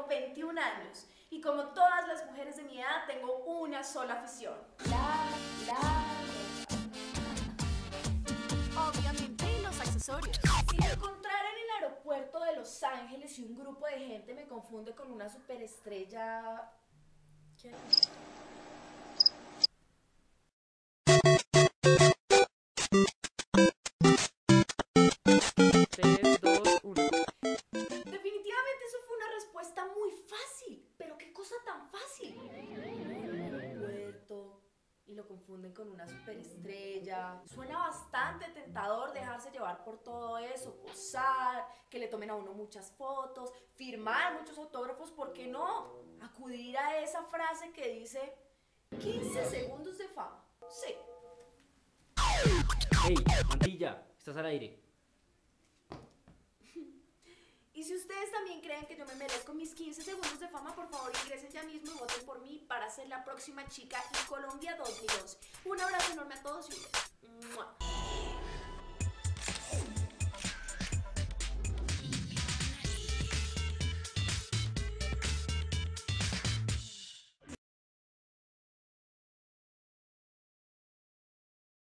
tengo 21 años y como todas las mujeres de mi edad tengo una sola afición. Obviamente los accesorios. Si me encontrara en el aeropuerto de Los Ángeles y un grupo de gente me confunde con una superestrella... ¿Qué haría? 3, 2, 1. Definitivamente eso fue una respuesta muy fácil. Pero qué cosa tan fácil. En el aeropuerto y lo confunden con una superestrella. Suena bastante tentador dejarse llevar por todo eso, posar, que le tomen a uno muchas fotos, firmar muchos autógrafos, ¿por qué no? Acudir a esa frase que dice 15 segundos de fama. Sí. Hey, Mantilla, estás al aire. Y si ustedes también creen que yo me merezco mis 15 segundos de fama, por favor ingresen ya mismo y voten por mí para ser la próxima chica en Colombia 2012. Un abrazo enorme a todos y un beso. ¡Mua!